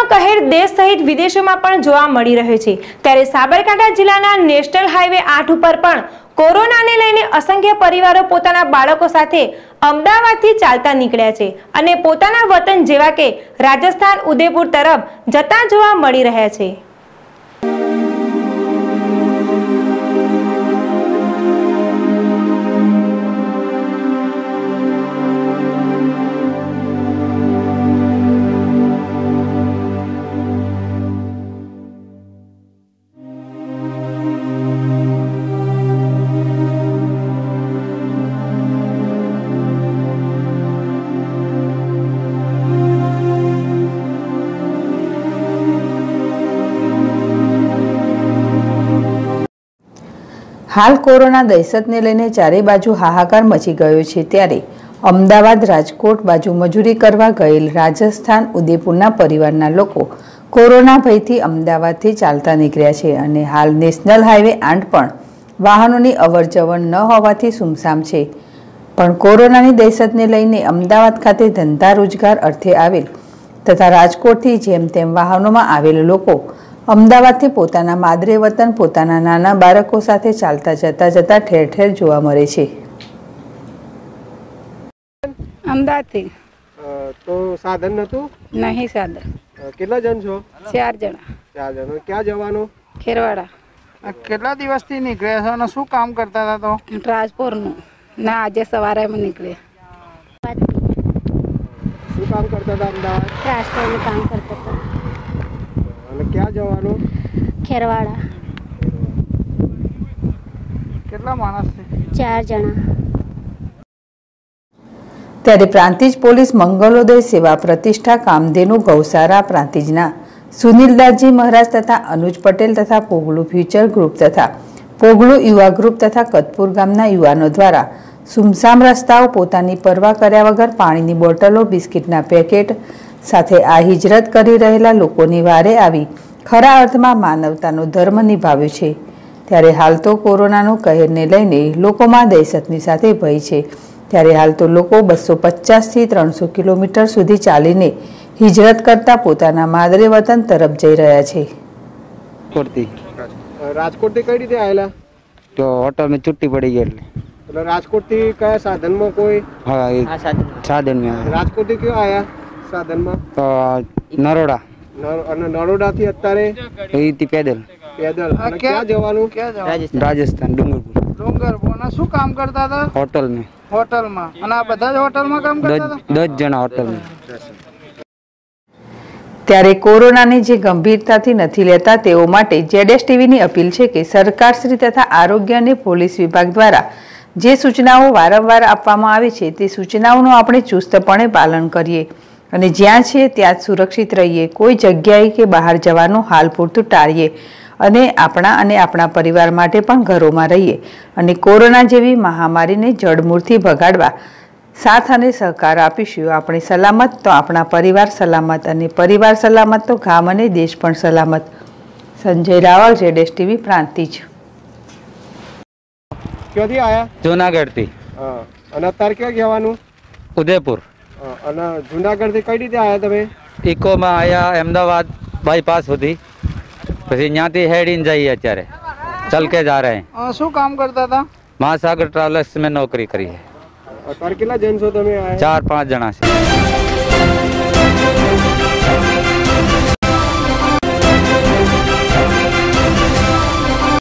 કહેર દેશ સહિત વિદેશોમાં પણ જોવા મળી રહ્યો છે। ત્યારે સાબરકાંઠા જિલ્લાના નેશનલ હાઈવે 8 ઉપર પણ કોરોનાને લઈને અસંખ્ય પરિવારો પોતાના બાળકો સાથે અમદાવાદથી ચાલતા નીકળ્યા છે અને પોતાના વતન જેવા કે રાજસ્થાન ઉદયપુર તરફ જતા જોવા મળી રહ્યા છે। हाल कोरोना दहशत ने लईने चारे बाजू हाहाकार मची गयो छे। त्यारे अमदावाद राजकोट बाजू मजूरी करवा गयेल राजस्थान उदयपुरना परिवारना लोको कोरोना भयथी अमदावादथी चालता निकळ्या छे अने हाल नेशनल हाईवे 8 पण वाहनोनी अवरजवर न होवाथी सुमसाम छे। पण कोरोनानी दहशतने लईने अमदावाद खाते धंधा रोजगार अर्थे आवेल तथा राजकोटथी जेम तेम वाहनोमां आवेल लोको अमदावादथी पोताना मादरे वतन पोताना नाना बाळको साथे चालता जता जता ठेर ठेर जोवा मळे छे। अमदावादथी तो साधन नतुं? नहीं साधन। કેટલા જણ છો? 4 જણા। 4 જણ। ક્યાં જવાનું? ખેરવાડા। કેટલા દિવસથી નીકળ્યા છો અને શું કામ કરતા હતા? તો ટ્રાન્સપોર્ટનું ના આજે સવારેમાં નીકળ્યા। શું કામ કરતા હતા અમદાવાદ? ટ્રાન્સપોર્ટનું કામ કરતા હતા। અને ક્યાં જવાનું? ખેરવાડા। કેટલા માણસ છે? 4 જણા। ત્યારે પ્રાંતિજ પોલીસ મંગલોદય સેવા પ્રતિષ્ઠા કામધેનુ ગૌશાળા પ્રાંતિજના સુનિલદાસજી મહારાજ તથા અનુજ પટેલ તથા પોગલુ ફ્યુચર ગ્રુપ તથા પોગલુ યુવા ગ્રુપ તથા કતપુર ગામના યુવાનો દ્વારા સુમસામ રસ્તાઓ પોતાની પરવા કર્યા વગર પાણીની બોટલો બિસ્કિટના પેકેટ સાથે આ હિજરત કરી રહેલા લોકોની વારે આવી ખરા અર્થમાં માનવતાનો ધર્મ નિભાવ્યો છે। ત્યારે હાલ તો કોરોનાનો કહેરને લઈને લોકોમાં દહેશતની સાથે ભય છે। ત્યારે હાલ તો લોકો 250 થી 300 કિલોમીટર સુધી ચાલીને હિજરત કરતા પોતાના માદરે વતન તરફ જઈ રહ્યા છે। રાજકોટથી કઈ રીતે આવેલા? તો હોટલમાં છુટ્ટી પડી ગઈ એટલે રાજકોટથી કયા સાધનમાં? કોઈ સાધનમાં રાજકોટથી ક્યાં આયા સાધનમાં? તો નરોડા અને નરોડાથી અત્યારે પેદલ અને ક્યાં જવાનું? રાજસ્થાન ડુંગરપુર। અને શું કામ કરતા હતા? હોટલમાં। અને આ બધા જ હોટલમાં કામ કરતા હતા? 10 જણા હોટલમાં। ત્યારે કોરોનાને જે ગંભીરતાથી નથી લેતા તેઓ માટે ZSTVની અપીલ છે કે સરકારશ્રી તથા આરોગ્ય અને પોલીસ વિભાગ દ્વારા જે સૂચનાઓ વારંવાર આપવામાં આવે છે તે સૂચનાઓનું આપણે ચુસ્તપણે પાલન કરીએ અને જ્યાં છે ત્યાં જ સુરક્ષિત રહીએ। કોઈ જગ્યાએ કે બહાર જવાનું હાલ પૂરતું ટાળીએ અને આપણા પરિવાર માટે પણ ઘરોમાં રહીએ અને કોરોના જેવી મહામારીને જડમૂળથી ભગાડવા साथ અને સહકાર આપીશું। આપણે સલામત તો આપણા પરિવાર સલામત અને પરિવાર સલામત તો ગામ અને દેશ પણ સલામત। સંજય રાવલ, ZSTV પ્રાંતિજ। ક્યાંથી આયા? જૂનાગઢથી। અને અત્યારે ક્યાં જવાનું? ઉદયપુર। અને જૂનાગઢથી કઈ રીતે આયા તમે? ઇકોમાં આયા અમદાવાદ બાયપાસ સુધી, પછી ત્યાંથી હેડીને જઈએ। અત્યારે ચલ કે જા રહે हैं। શું કામ કરતા હતા? महासागर ट्रैवल्स में नौकरी करी है। અત્યારે કેટલા જણ છો તમે? 4-5 જણા છે।